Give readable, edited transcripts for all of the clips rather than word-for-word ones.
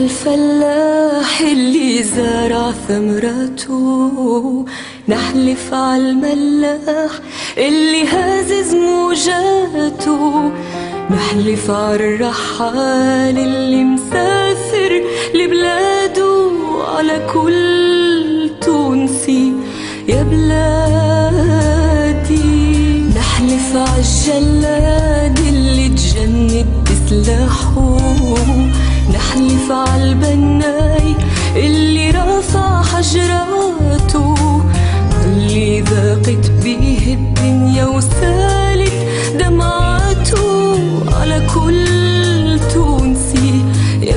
الفلاح اللي زرع ثمرته، نحلف عالملاح اللي هازز موجاته، نحلف عالرحال اللي مسافر لبلاده، على كل تونسي يا بلادي. نحلف عالجلاد اللي تجند بسلاحه، نحلف عالبناي اللي رافع حجراته، اللي ذاقت بيه الدنيا وسالت دمعاته، على كل تونسي يا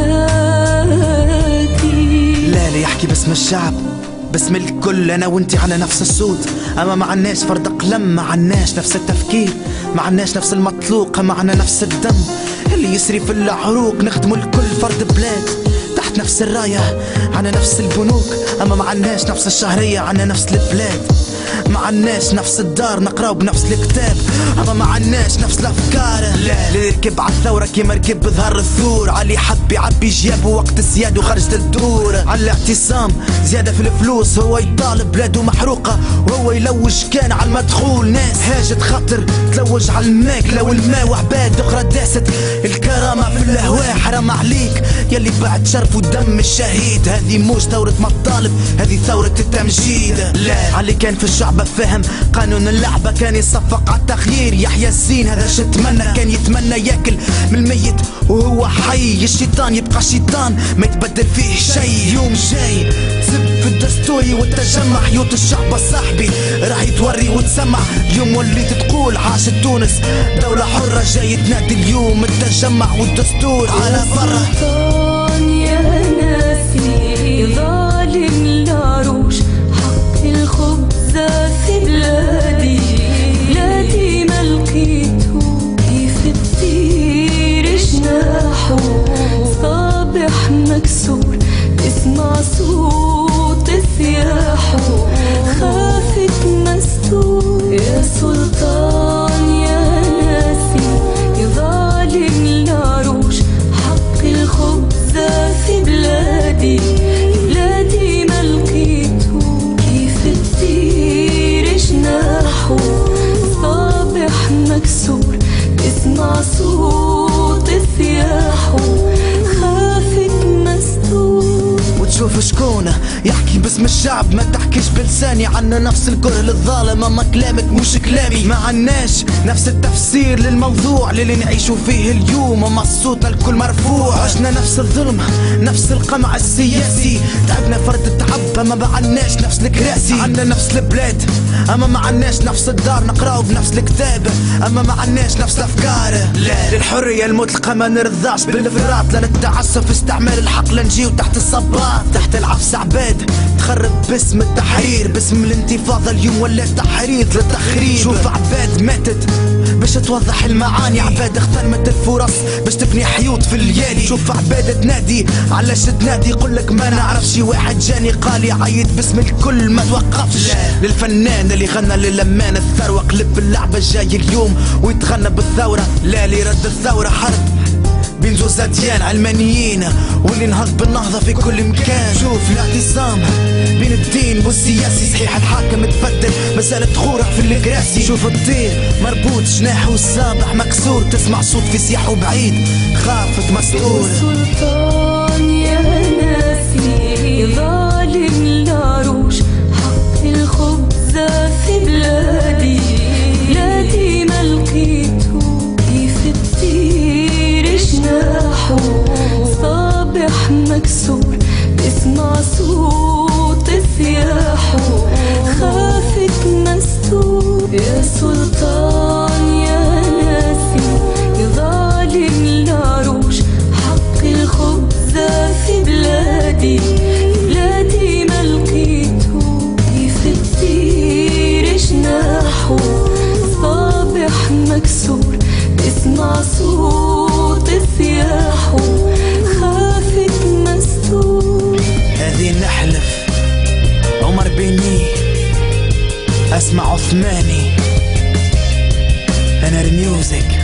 بلادي. لا يحكي باسم الشعب، باسم الكل، انا وانتي على نفس الصوت. اما ما عناش فرد قلم، ما عناش نفس التفكير، ما عناش نفس المطلوق، معنا نفس الدم اللي يسري في العروق. نخدموا لكل فرد بلاد تحت نفس الراية، عنا نفس البنوك. اما ما عناش نفس الشهرية، عنا نفس البلاد. ما عناش نفس الدار، نقراو بنفس الكتاب. اما ما عناش نفس الافكار. لا اللي يركب على الثورة كيما ركب بظهر الثور، علي حب يعبي جيابه وقت السياد وخرجت الدور. على الاعتصام زيادة في الفلوس، هو يطالب بلاده محروقة وهو يلوج كان على المدخول. ناس هاجت خاطر تلوج على الماكلة والماء، وعباد اخرى داست الكرامة في الهواء. حرام عليك يلي بعد شرف ودم الشهيد، هذه موش ثورة مطالب، هذه ثورة التمجيد. لا علي كان في الشعب فهم قانون اللعبة، كان يصفق على التغيير. يحيى الزين هذا شتمنى، كان يتمنى ياكل من الميت وهو حي. الشيطان يبقى شيطان ما يتبدل فيه شيء. يوم جاي تسب في الدستوري والتجمع، حيوت الشعب صاحبي راح يتوري وتسمع. اليوم وليت تقول عاشت تونس دولة حرة، جاي تنادي اليوم التجمع والدستور على برا. يا ناسي ظالم العروش، حق الخبز في بلادي، بلادي ما لقيته كيف تطير جناحه. صابح مكسور تسمع صوت صياحه، خافت مستور يا سلطان يا ناسي ظالم العروش، حق الخبز في بلادي، بلادي ما لقيته كيف تطير جناحه. صابح مكسور تسمع صوت صياحه، خافت مستور. وتشوف شكون يحكي باسم الشعب، ما تحكيش بلساني. عنا نفس الكره للظالم، اما كلامك مش كلامي. ما عناش نفس التفسير للموضوع اللي نعيشوا فيه اليوم، اما صوتنا الكل مرفوع. عشنا نفس الظلم، نفس القمع السياسي، تعبنا فرد التعب اما ما عناش نفس الكراسي. عنا نفس البلاد اما ما عناش نفس الدار، نقراو بنفس الكتاب اما ما عناش نفس الافكار. لا للحريه المطلقه ما نرضاش بالافراط، لا للتعسف استعمال الحق، لا نجيو تحت الصباط تحت العفس عباد تخرب باسم التحرير، باسم الانتفاضه. اليوم ولا تحريض للتخريب. شوف عباد ماتت باش توضح المعاني، عباد اغتنمت الفرص باش تبني حيوط في الليالي. شوف عباد تنادي علاش تنادي، يقولك ما نعرفش واحد جاني قال يعيد باسم الكل ما توقفش. للفنان اللي غنى للمان الثروه، قلب اللعبه جاي اليوم ويتغنى بالثوره. لا اللي رد الثوره حرب بين زوز أديان علمانيين، واللي نهض بالنهضة في كل مكان. شوف الاعتصام بين الدين والسياسي، صحيح الحاكم تبدل مسألة غورة في الكراسي. شوف الطير مربوط جناحه الصابح مكسور، تسمع صوت في سياحه بعيد خافت مستور. سلطان يا ناسي ظالم العروش، حق الخبز في بلادي، بلادي ما لقيته كيف تطير جناحه. صابح مكسور تسمع صوت صياحه، خافت مستور يا سلطان يا ناسي ظالم العروش، حق الخبز في بلادي، بلادي ما لقيته كيف تطير جناحه. صابح مكسور تسمع صوت صياحه، خافت مستور. هذه نحلف عمر بيني اسمع عثماني، انا الميوزك.